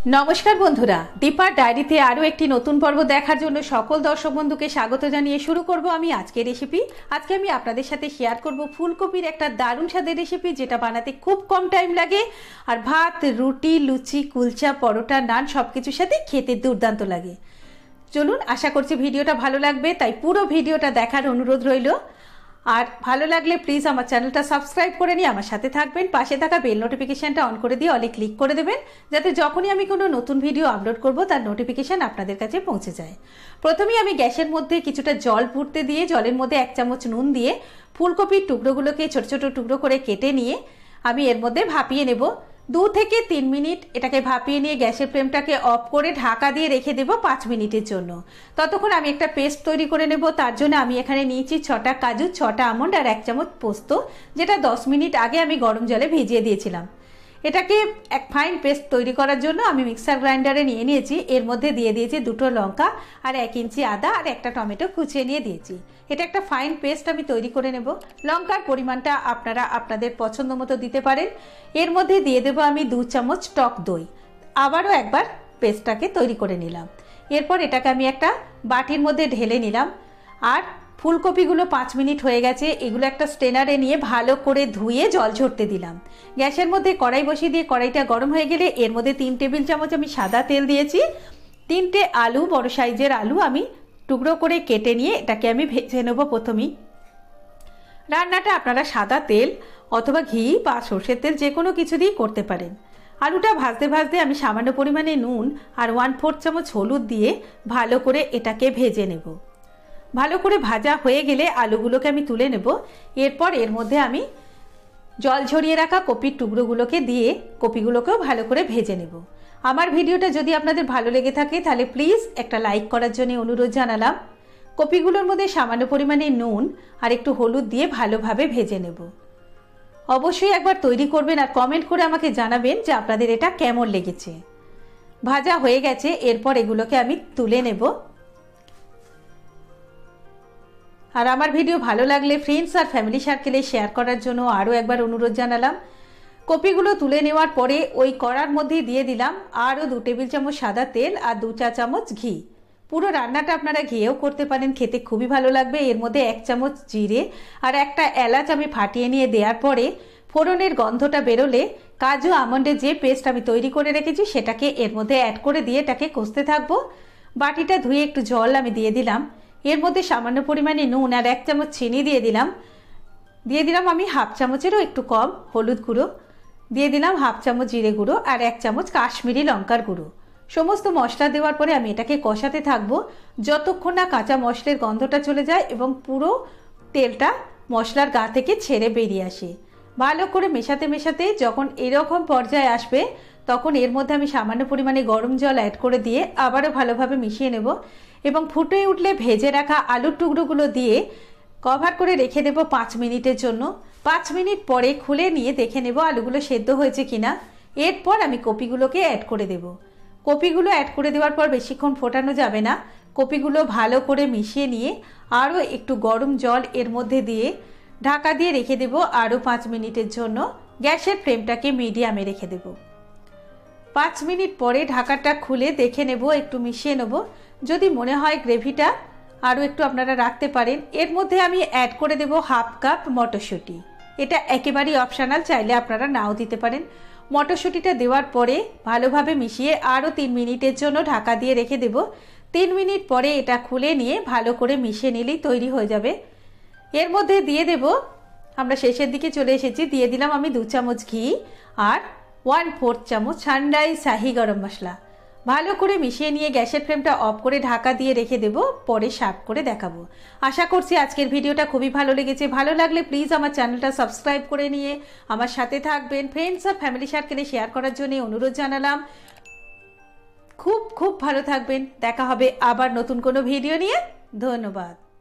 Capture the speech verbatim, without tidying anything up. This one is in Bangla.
नमस्कार बंधुरा दीपार डायरीते आरो एक नतून पर्व देखार जोन्नो सकल दर्शक बंधुके स्वागत जानिए शुरू करब आमी आजके रेसिपि। आज के आमी आपनादेर साथे शेयर करब फुलकपिर एक दारुण स्वादेर रेसिपि जेटा बानाते खूब कम टाइम लागे और भात रुटी लुचि कुलचा परोटा नान सबकिछुर साथे खेते दुर्दान्त लागे। चलुन आशा करछि भिडियोटा भालो लागबे, ताई पुरो भिडियोटा देखार अनुरोध रइलो। और भालो लागले प्लिज आमार चैनलटा सबस्क्राइब करे निये आमार साथे थाकबेन, पाशे थाका बेल नोटिफिकेशनटा अन करे दिये अले क्लिक करे देबेन जाते जखोनी आमी कोनो नतुन भिडियो आपलोड करब तार नोटिफिकेशन आपनादेर काछे पौंछे जाय। प्रथमेई आमी ग्यासेर मध्ये किछुटा जल फुटते दिये जलेर मध्ये एक चामच नुन दिये फुलकपिर टुकरोगुलोके छोटो छोटो टुकरो करे केटे निये आमी एर मध्ये भापिये नेब। दो থেকে तीन मिनट এটাকে ভাপিয়ে নিয়ে গ্যাসের ফ্লেমটাকে অফ করে ঢাকা দিয়ে রেখে দেব पाँच মিনিটের জন্য। ততক্ষণ আমি একটা পেস্ট তৈরি করে নেব। তার জন্য আমি এখানে নিয়েছি ছটা কাজু, ছটা আমন্ড আর এক চামচ পোস্ত, যেটা দশ মিনিট আগে আমি গরম জলে ভিজিয়ে দিয়েছিলাম। এটাকে এক ফাইন পেস্ট তৈরি করার জন্য আমি মিক্সার গ্রাইন্ডারে নিয়ে নিয়েছি। এর মধ্যে দিয়ে দিয়েছি দুটো লঙ্কা আর এক ইঞ্চি আদা আর একটা টমেটো কুচিয়ে নিয়ে দিয়েছি। এটা একটা ফাইন পেস্ট আমি তৈরি করে নেব। লঙ্কার পরিমাণটা আপনারা আপনাদের পছন্দ মতো দিতে পারেন। এর মধ্যে দিয়ে দেব আমি দু চামচ টক দই। আবারও একবার পেস্টটাকে তৈরি করে নিলাম। এরপর এটাকে আমি একটা বাটির মধ্যে ঢেলে নিলাম। আর ফুলকপিগুলো পাঁচ মিনিট হয়ে গেছে, এগুলো একটা স্ট্রেনারে নিয়ে ভালো করে ধুয়ে জল ঝরতে দিলাম। গ্যাসের মধ্যে কড়াই বসিয়ে দিয়ে কড়াইটা গরম হয়ে গেলে এর মধ্যে তিন টেবিল চামচ আমি সাদা তেল দিয়েছি। তিনটে আলু, বড় সাইজের আলু আমি টুকরো করে কেটে নিয়ে এটাকে আমি ভেজে নেব। প্রথমেই রান্নাটা আপনারা সাদা তেল অথবা ঘি বা সরষের তেল যে কোনো কিছু দিয়ে করতে পারেন। আলুটা ভাজতে ভাজতে আমি সামান্য পরিমাণে নুন আর ওয়ান ফোর্থ চামচ হলুদ দিয়ে ভালো করে এটাকে ভেজে নেব। ভালো করে ভাজা হয়ে গেলে আলুগুলোকে আমি তুলে নেব। এরপর এর মধ্যে আমি জল ঝরিয়ে রাখা কপির টুকরোগুলোকে দিয়ে কপিগুলোকেও ভালো করে ভেজে নেব। আমার ভিডিওটা যদি আপনাদের ভালো লেগে থাকে তাহলে প্লিজ একটা লাইক করার জন্য অনুরোধ জানালাম। কপিগুলোর মধ্যে সামান্য পরিমাণে নুন আর একটু হলুদ দিয়ে ভালোভাবে ভেজে নেব। অবশ্যই একবার তৈরি করবেন আর কমেন্ট করে আমাকে জানাবেন যে আপনাদের এটা কেমন লেগেছে। ভাজা হয়ে গেছে, এরপর এগুলোকে আমি তুলে নেব। আর আমার ভিডিও ভালো লাগলে ফ্রেন্ডস আর ফ্যামিলি সার্কেলে শেয়ার করার জন্য আরও একবার অনুরোধ জানালাম। কপিগুলো তুলে নেওয়ার পরে ওই কড়ার মধ্যে দিয়ে দিলাম আরও দু টেবিল চামচ সাদা তেল আর দু চা চামচ ঘি। পুরো রান্নাটা আপনারা ঘিয়েও করতে পারেন, খেতে খুবই ভালো লাগবে। এর মধ্যে এক চামচ জিরে আর একটা এলাচ আমি ফাটিয়ে নিয়ে দেওয়ার পরে ফোড়নের গন্ধটা বেরোলে কাজু আমন্ডের যে পেস্ট আমি তৈরি করে রেখেছি সেটাকে এর মধ্যে অ্যাড করে দিয়ে এটাকে কষতে থাকবো। বাটিটা ধুয়ে একটু জল আমি দিয়ে দিলাম। এর মধ্যে সামান্য পরিমাণে নুন আর এক চামচ চিনি দিয়ে দিলাম। দিয়ে দিলাম আমি হাফ চামচেরও একটু কম হলুদ গুঁড়ো, দিয়ে দিলাম হাফ চামচ জিরে গুঁড়ো আর এক চামচ কাশ্মীরি লঙ্কার গুঁড়ো। সমস্ত মশলা দেওয়ার পরে আমি এটাকে কষাতে থাকবো যতক্ষণ না কাঁচা মশলার গন্ধটা চলে যায় এবং পুরো তেলটা মশলার গা থেকে ছেড়ে বেরিয়ে আসে। ভালো করে মেশাতে মেশাতে যখন এরকম পর্যায়ে আসবে তখন এর মধ্যে আমি সামান্য পরিমাণে গরম জল অ্যাড করে দিয়ে আবারও ভালোভাবে মিশিয়ে নেব এবং ফুটে উঠলে ভেজে রাখা আলুর টুকরোগুলো দিয়ে কভার করে রেখে দেব পাঁচ মিনিটের জন্য। পাঁচ মিনিট পরে খুলে নিয়ে দেখে নেব আলুগুলো সেদ্ধ হয়েছে কিনা। এরপর আমি কপিগুলোকে অ্যাড করে দেব। কপিগুলো অ্যাড করে দেওয়ার পর বেশিক্ষণ ফোটানো যাবে না। কপিগুলো ভালো করে মিশিয়ে নিয়ে আরও একটু গরম জল এর মধ্যে দিয়ে ঢাকা দিয়ে রেখে দেব আরও পাঁচ মিনিটের জন্য। গ্যাসের ফ্লেমটাকে মিডিয়ামে রেখে দেব। পাঁচ মিনিট পরে ঢাকাটা খুলে দেখে নেব, একটু মিশিয়ে নেব। যদি মনে হয় গ্রেভিটা আরও একটু আপনারা রাখতে পারেন। এর মধ্যে আমি অ্যাড করে দেব হাফ কাপ মটরশুঁটি। এটা একেবারেই অপশনাল, চাইলে আপনারা নাও দিতে পারেন। মটরশুঁটিটা দেওয়ার পরে ভালোভাবে মিশিয়ে আরও তিন মিনিটের জন্য ঢাকা দিয়ে রেখে দেব। তিন মিনিট পরে এটা খুলে নিয়ে ভালো করে মিশিয়ে নিলেই তৈরি হয়ে যাবে। এর মধ্যে দিয়ে দেব, আমরা শেষের দিকে চলে এসেছি, দিয়ে দিলাম আমি দু চামচ ঘি আর ওয়ান ফোর্থ চামচ ঠান্ডাই শাহি গরম মশলা। ভালো করে মিশিয়ে নিয়ে গ্যাসের ফ্লেমটা অফ করে ঢাকা দিয়ে রেখে দেব, পরে সার্ভ করে দেখাবো। আশা করছি আজকের ভিডিওটা খুবই ভালো লেগেছে। ভালো লাগলে প্লিজ আমার চ্যানেলটা সাবস্ক্রাইব করে নিয়ে আমার সাথে থাকবেন। ফ্রেন্ডস আর ফ্যামিলি সার্কেলে শেয়ার করার জন্য অনুরোধ জানালাম। খুব খুব ভালো থাকবেন। দেখা হবে আবার নতুন কোনো ভিডিও নিয়ে। ধন্যবাদ।